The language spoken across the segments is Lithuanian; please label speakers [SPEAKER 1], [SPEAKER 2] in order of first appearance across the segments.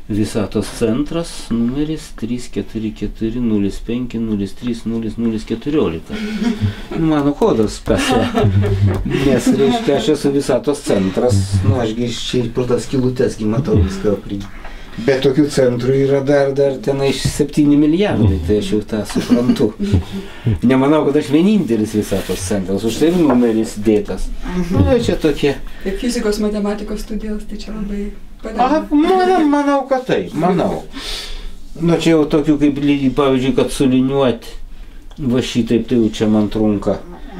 [SPEAKER 1] Visatos centras, numeris 34405030014. Mano kodas pese. Nes, reiškia, aš esu Visatos centras. Nu, ašgi čia pro tas skylutesgi matau viską pridėti. Bet tokių centrų yra dar tenai 7 milijardai, tai aš jau tą suprantu. Nemanau, kad aš vienintelis Visatos centras, už tai numeris dėtas. Nu, čia tokie.
[SPEAKER 2] Kaip fizikos matematikos studijos, tai čia labai
[SPEAKER 1] padeda. Manau, kad taip, manau. Nu, čia jau tokių kaip, pavyzdžiui, kad suliniuoti, va šitaip, tai jau čia man trunka.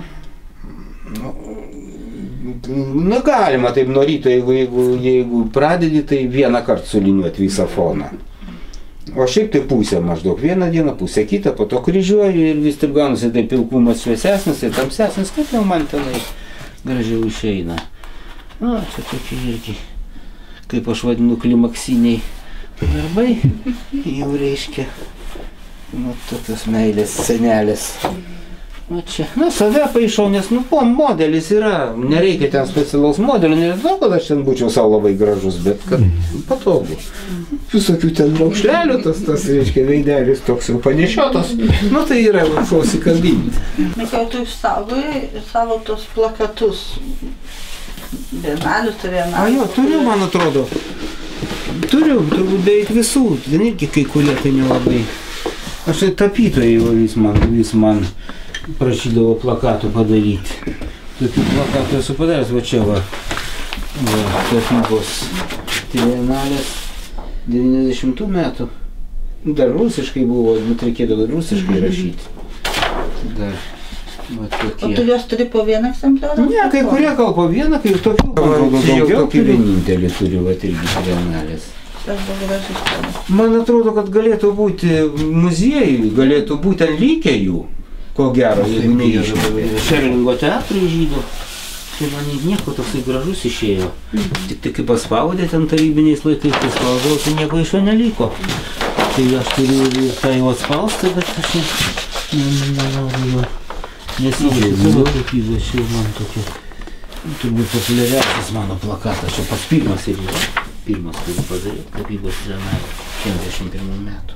[SPEAKER 1] Nu, galima taip nuo ryto, jeigu pradedi, tai vieną kartą suliniuoti visą foną. O šiaip tai pusę maždaug, vieną dieną, pusę kitą, po to kryžiuoju ir vis taip gaunasi, tai pilkumas šviesesnis, tai tamsesnis, kaip jau man tenai gražiau išeina. Na, čia tokie irgi, kaip aš vadinu, klimaksiniai darbai, jau reiškia, nu, tokios meilės senelės. O čia, na, save paišau, nes, nu, modelis yra, nereikia ten specialaus modelio, nežinau, kad aš ten būčiau savo labai gražus, bet kad patogu. Visokių ten raukšlelių, tas, reiškia, veidelis toks jau panešiotas, nu, tai yra šausi kabinti.
[SPEAKER 3] Mikau, tu išsaugai savo tos plakatus, bienalių turėjome.
[SPEAKER 1] A, jo, turiu, man atrodo. Turiu, turbūt beveik visų, ten irgi kai kurie tai nelabai. Aš tai tapytojai vis man prašydavo plakatų padaryti. Tokių plakatų esu padaręs, va čia va, tapybos trienalės 90 metų. Dar rusiškai buvo, bet reikėdavo rusiškai rašyti. Dar, va tokie.
[SPEAKER 3] O tu juos turi po vieną egzempliorių?
[SPEAKER 1] Ne, kai kurie gal po vieną, kai tokių, čia jau tokį vienintelį turiu, va irgi trienalės. Man atrodo, kad galėtų būti muziejui, galėtų būti ten likę jų. Ko gero, jeigu neišėjo Šerlingo teatrui žydų, tai man nieko toksai gražus išėjo. Tik tai kaip paspaudė ten tarybiniais laikais, paspaudau, tai nieko iš jo neliko. Tai aš turiu ir tą jau atspausti, bet aš nenoriu jo nesižiūrėjau. Tapybos čia man tokia, turbūt populiariausias mano plakatas, čia pats pirmas ir yra. Pirmas turiu padaryti, tapybos trienalė 51 metų.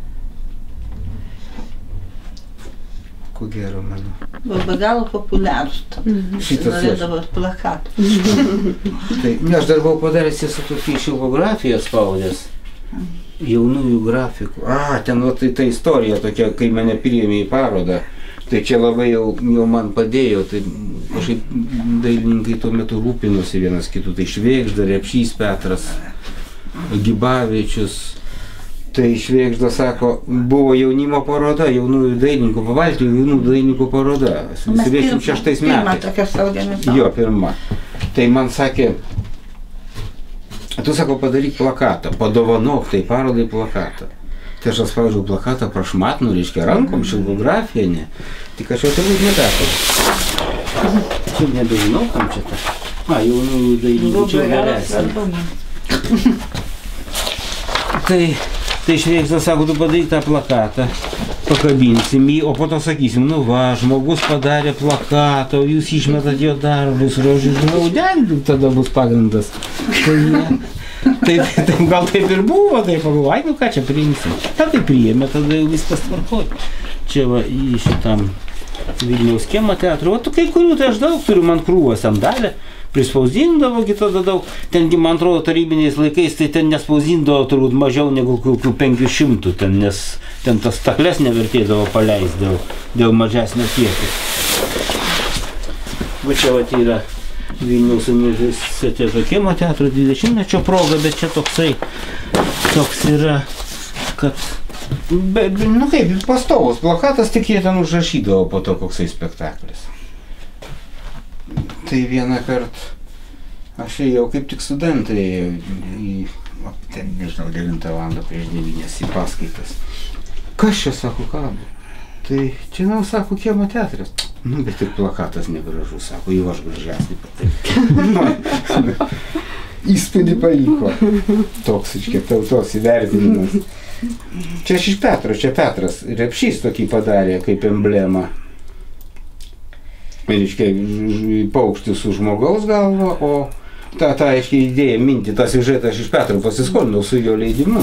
[SPEAKER 1] Ko gero mano.
[SPEAKER 3] Buvo be galo populiarus.
[SPEAKER 1] Šitas
[SPEAKER 3] norėdavo plakatų.
[SPEAKER 1] Tai, aš dar buvau padaręs su tokį šilkografiją spaudęs. Jaunųjų grafikų. Ten tai ta istorija tokia, kai mane priėmė į parodą. Tai čia labai jau man padėjo. Tai kažkaip dailininkai tuo metu rūpinosi vienas kitų. Tai Švėgžda, Repšys Petras, Gibavičius. Tai Švėgžda sako, buvo jaunimo paroda, jaunųjų dailininkų, Pabaltijų jaunų dailininkų paroda. 76 metais.
[SPEAKER 3] Pirma tokia saugiamė.
[SPEAKER 1] Jo, pirma. Tai man sakė, tu sako, padaryk plakatą, padovanok tai parodai plakatą. Tai aš atspaudžiau plakatą prašmatnų, reiškia rankom, šilkografiją, ne. Tik aš jau turbūt neteko. Čia nebežinau, kam čia ta. Jaunųjų dailininkų čia geresnė. Tai Švėgžda sako, tu padaryk tą plakatą, pakabinsim jį, o po to sakysim, nu va, žmogus padarė plakatą, o jūs išmetat jo darbus, žinau, tada bus pagrindas. Tai gal taip ir buvo, tai pagalvoj, nu ką čia priimsim. Tada tai priėmė, tada jau viskas tvarkoj. Čia va, į šitam Vilniaus Kiemo teatrų, o kai kurių tai aš daug turiu, man krūvą sandalę. Prispausdindavo tada daug, tengi man atrodo tarybiniais laikais, tai ten nespausdindavo turbūt mažiau negu kokių 500, nes ten tas stakles nevertėdavo paleisti dėl mažesnio kiekio. Va čia va yra Vilniaus universiteto Kiemo teatro 20-mečio proga, bet čia toks yra, kad, nu kaip, pastovus plakatas, tik jie ten užrašydavo po to koksai spektaklis. Tai vieną kartą aš ėjau kaip tik studentai ten, nežinau, 9 valandą prieš 9 į paskaitas. Kas čia, sako, kabo? Tai čia, nu, sako, Kiemo teatras. Nu, bet ir plakatas negražus, sako, jau aš gražesnį patarį. Įspūdį paliko. Toks, iškia, tautos įvertinimas. Čia aš iš Petro, čia Petras Repšys tokį padarė kaip emblemą. Reiškia, paukštis su žmogaus galva, o tą aiškiai idėją, mintį, tą siužetą aš iš Petro pasiskolinau su jo leidimu.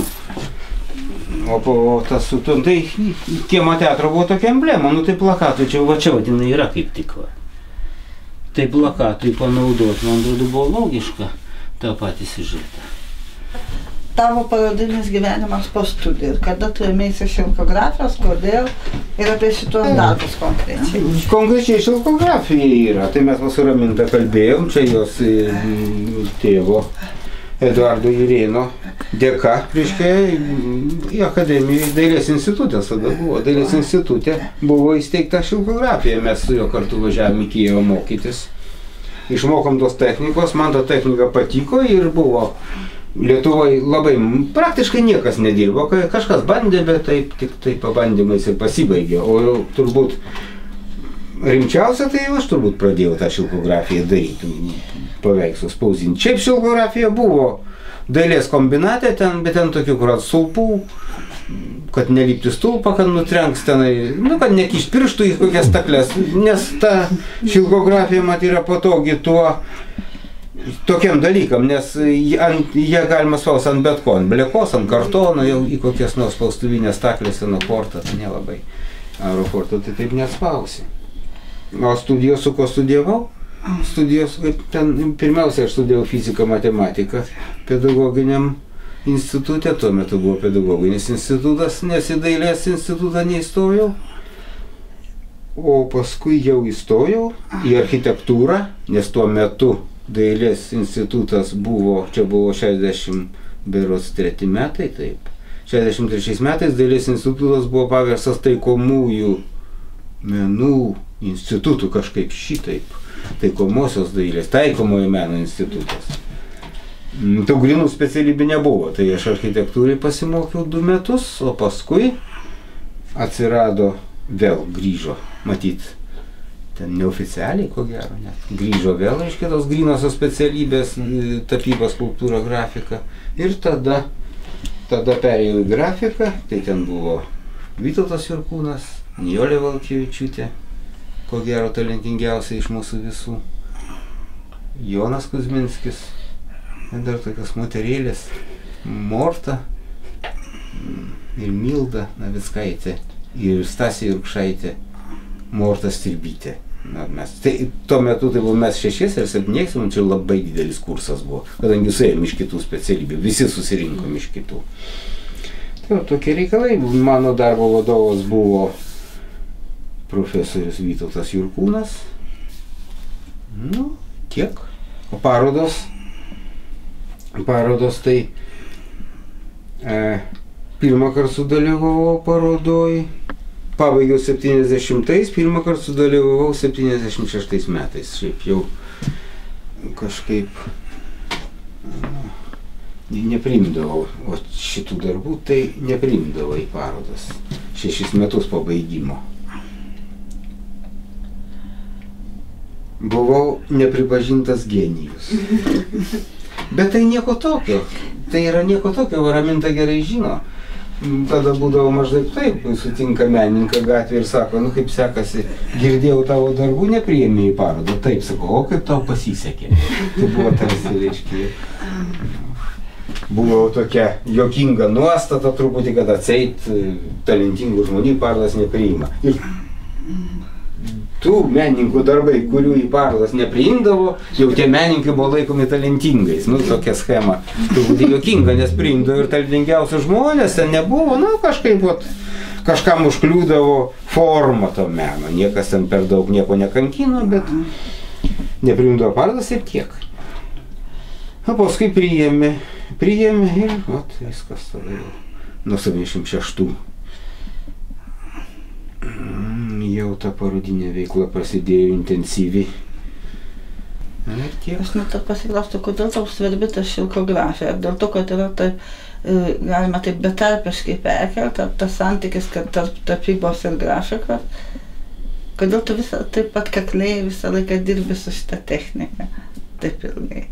[SPEAKER 1] O tas su tom, tai kiemo teatro buvo tokia emblema, nu tai plakatai čia vadinai yra kaip tik va. Tai plakatui panaudot, man atrodo, buvo logiška tą patį siužetą.
[SPEAKER 3] Tavo parodinis gyvenimas po studijų. Kada tu ėmėsi šilkografijos, kodėl ir apie šitos darbus konkrečiai?
[SPEAKER 1] Konkrečiai šilkografija yra, tai mes su Raminta kalbėjom, čia jos tėvo Eduardo Jurėno dėka, reiškia, į akademiją, Dailės institutas tada buvo. Dailės institute buvo įsteigta šilkografija, mes su juo kartu važiavome į Kijevą mokytis. Išmokom tos technikos, man ta technika patiko ir buvo Lietuvoje labai, praktiškai niekas nedirbo, kažkas bandė, bet taip, tik tai pabandymais ir pasibaigė. O jau turbūt rimčiausia, tai aš turbūt pradėjau tą šilkografiją daryti, paveikslus spausdinti. Šiaip šilkografija buvo dailės kombinate, bet ten tokių, kur stulpų, kad nelipti stulpą, kad nutrenks tenai, nu, kad nekiš pirštų į kokias staklės, nes ta šilkografija mat yra patogi tuo tokiam dalykam, nes jie galima spausti ant bet ko, ant blekos, ant kartono, jau į kokias nors spaustuvinės staklės, ant portą, tai nelabai. Aeroporto tai taip nespausi. O studijos, su ko studijavau? Studijos, ten pirmiausia, aš studijavau fiziką, matematiką pedagoginiam institute, tuo metu buvo pedagoginis institutas, nes į dailės institutą neįstojau. O paskui jau įstojau į architektūrą, nes tuo metu dailės institutas buvo, čia buvo 63 metai, taip. 63 metais dailės institutas buvo paverstas taikomųjų menų institutų kažkaip šitaip. Taikomosios dailės, taikomojo meno institutas. Tų grynų specialybių nebuvo, tai aš architektūrai pasimokiau 2 metus, o paskui atsirado, vėl grįžo, matyt, ten neoficialiai, ko gero, net. Grįžo vėl, reiškia, tos grynosios specialybės, tapyba, skulptūra, grafika. Ir tada perėjau į grafiką, tai ten buvo Vytautas Jurkūnas, Nijolė Valkevičiūtė, ko gero talentingiausia iš mūsų visų, Jonas Kuzminskis, ir dar tokios moterėlės, Morta ir Milda Navickaitė ir Stasė Jurkšaitė, Morta Stirbytė. Tai tuo metu tai buvo mes 6 ir 7, čia labai didelis kursas buvo, kadangi suėjom iš kitų specialybių, visi susirinkom iš kitų. Tai tokie reikalai, mano darbo vadovas buvo profesorius Vytautas Jurkūnas. Nu, tiek. O parodos tai pirmą kartą sudalyvavau parodoj, pabaigiau 70-ais, pirmą kartą sudalyvavau 76 metais. Šiaip jau kažkaip nepriimdavau, o šitų darbų tai nepriimdavau į parodas. 6 metus po baigimo. Buvau nepripažintas genijus. Bet tai nieko tokio. Tai yra nieko tokio, o Raminta gerai žino. Tada būdavo maždaug taip, sutinka menininką gatvėje ir sako, nu kaip sekasi, girdėjau tavo darbų, nepriėmė į parodą. Taip, sako, o kaip tau pasisekė. Tai buvo tarsi, reiškia, buvo tokia juokinga nuostata truputį, kad atseit talentingų žmonių parodas nepriima. Ir tų menininkų darbai, kurių į parodas nepriimdavo, jau tie menininkai buvo laikomi talentingais. Nu, tokia schema truputį juokinga, nes priimdavo ir talentingiausius žmonės, ten nebuvo, nu, kažkaip, kažkam užkliūdavo formą to meno. Niekas ten per daug nieko nekankino, bet nepriimdavo parodas ir tiek. O paskui priėmė ir, viskas tada jau nuo 76. Jau ta parodinė veikla prasidėjo intensyviai. Ir tiek.
[SPEAKER 3] Aš net pasiklausiu, kodėl tau svarbi ta šilkografija? Ar dėl to, kad yra tai, galima taip betarpiškai perkelti, tas santykis, kad tarp tapybos ir grafikos? Kodėl tu taip pat kakliai visą laiką dirbi su šitą techniką? Taip ilgai.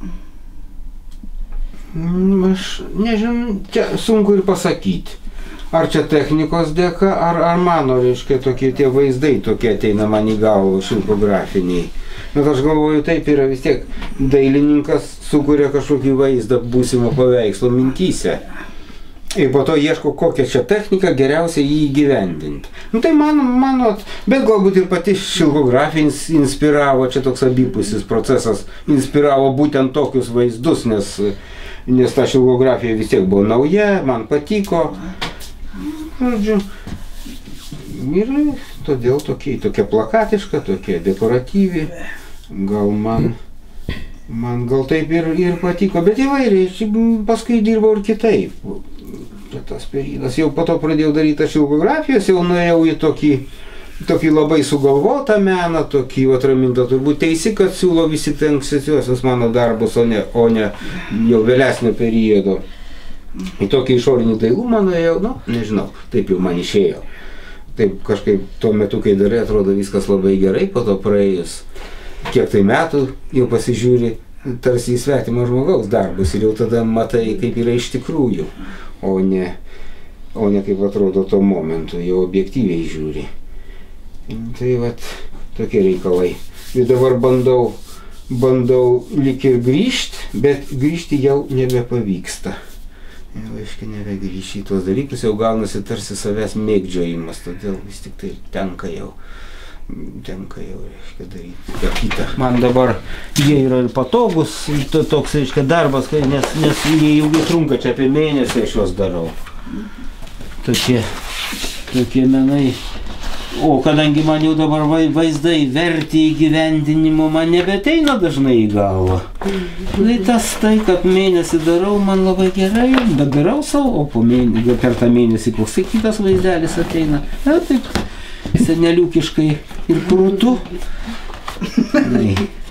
[SPEAKER 1] Aš nežinau, čia sunku ir pasakyti. ar čia technikos dėka, ar mano, reiškia, tokie tie vaizdai tokie ateina man į galvą šilkografiniai. Bet aš galvoju, taip yra vis tiek dailininkas sukuria kažkokį vaizdą būsimo paveikslo mintyse. Ir po to ieško, kokią čia techniką geriausiai jį įgyvendinti. Nu tai mano, bet galbūt ir pati šilkografija inspiravo, čia toks abipusis procesas, inspiravo būtent tokius vaizdus, nes ta šilkografija vis tiek buvo nauja, man patiko. Žodžiu, ir todėl tokia plakatiška, tokia dekoratyvi, gal man gal taip ir patiko, bet įvairiai, paskui dirbau ir kitaip. Tas periodas, jau po to pradėjau daryti šilkografijos, jau nuėjau į tokį labai sugalvotą meną, tokį atramintą, turbūt teisi, kad siūlo visi ankstesniuosius mano darbus, o ne jau vėlesnio periodo. Į tokį išorinį dailumą nuėjau, nežinau, taip jau man išėjo. Taip kažkaip tuo metu, kai darai, atrodo viskas labai gerai, po to praėjus kiek tai metų jau pasižiūri tarsi į svetimo žmogaus darbus ir jau tada matai, kaip yra iš tikrųjų, o ne kaip atrodo tuo momentu, jau objektyviai žiūri. Tai vat, tokie reikalai. Ir dabar bandau lyg ir grįžti, bet grįžti jau nebepavyksta. Jau, aiškiai, nebegrįžti į tuos dalykus, jau gaunasi tarsi savęs mėgdžiojimas, todėl vis tik tai tenka jau, reiškia, daryti ką kitą. Man dabar jie yra ir patogus, toks, reiškia, darbas, nes jie ilgai trunka, čia apie mėnesį aš juos darau. Tokie menai. O kadangi man jau dabar vaizdai verti įgyvendinimo, man nebeteina dažnai į galvą. Tai, kad mėnesį darau, man labai gerai, bet darau savo, o per tą mėnesį koks kitas vaizdelis ateina. Taip, seneliukiškai ir krūtu.